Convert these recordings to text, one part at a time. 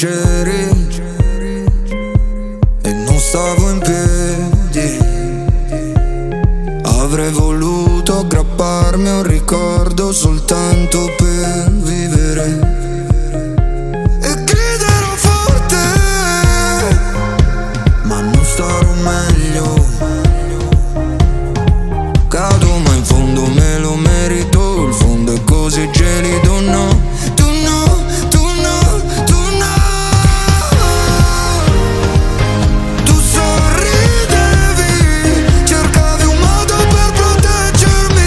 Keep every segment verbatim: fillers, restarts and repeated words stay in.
c'eri e non stavo in piedi, avrei voluto aggrapparmi a un ricordo soltanto per vivere. E griderò forte, ma non starò meglio. Cado ma in fondo me lo merito, il fondo è così gelido, no. Tu no, tu no, tu no. Tu sorridevi, cercavi un modo per proteggermi,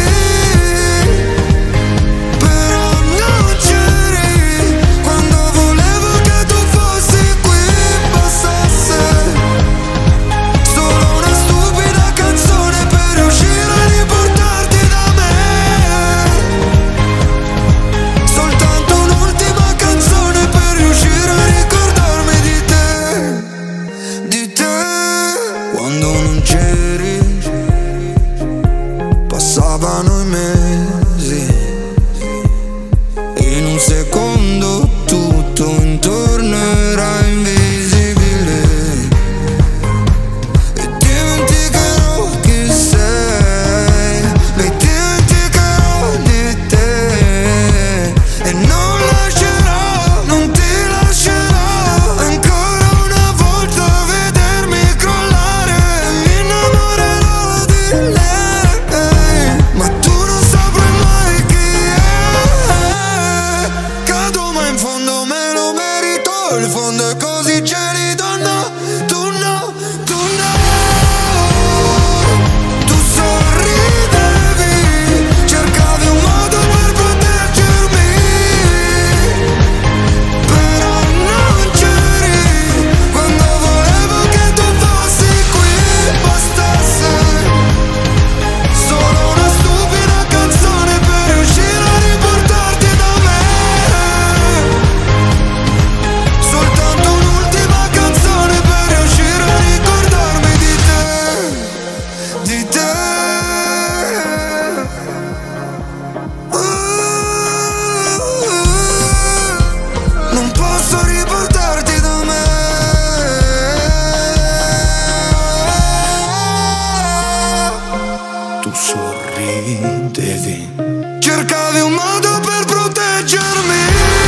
però non c'eri quando volevo che tu fossi qui. Bastasse solo una stupida canzone per riuscire a riportarti da me. Soltanto un'ultima canzone per riuscire a ricordarmi di te, di te. Quando non c'eri passavano i mesi e in un secondo tutto intorno era invisibile. E dimenticherò chi sei, mi dimenticherò di te e non lascerò, non ti lascerò ancora una volta vedermi crollare. Mi innamorerò di lei, ma tu non saprai mai chi è. Cado ma in fondo me lo merito, il fondo è così gelido, no. Tu no, tu no. Tu sorridevi, cercavi un modo per proteggermi, però non c'eri quando volevo che tu fossi qui. Bastasse solo una stupida canzone per riuscire a riportarti da me. Soltanto un'ultima canzone per riuscire a ricordarmi di te, di te. Uh, non posso riportarti da me. Tu sorridevi, cercavi un modo per proteggermi.